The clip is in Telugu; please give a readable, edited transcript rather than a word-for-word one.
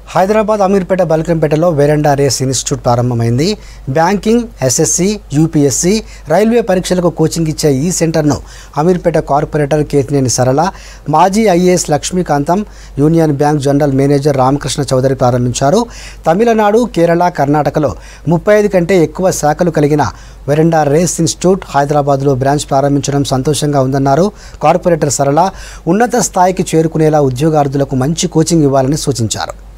హైదరాబాద్ అమీర్పేట బల్కంపేటలో వెరండా రేస్ ఇన్స్టిట్యూట్ ప్రారంభమైంది. బ్యాంకింగ్, ఎస్ఎస్సి, యూపీఎస్సి, రైల్వే పరీక్షలకు కోచింగ్ ఇచ్చే ఈ సెంటర్ను అమీర్పేట కార్పొరేటర్ కేతినేని సరళ, మాజీ IAS Lakshmikantham, Union bank general manager Ramakrishna Chowdary ప్రారంభించారు. తమిళనాడు, కేరళ, కర్ణాటకలో 35 కంటే ఎక్కువ శాఖలు కలిగిన వెరండా రేస్ ఇన్స్టిట్యూట్ హైదరాబాద్లో బ్రాంచ్ ప్రారంభించడం సంతోషంగా ఉందన్నారు. కార్పొరేటర్ సరళ ఉన్నత స్థాయికి చేరుకునేలా ఉద్యోగార్థులకు మంచి కోచింగ్ ఇవ్వాలని సూచించారు.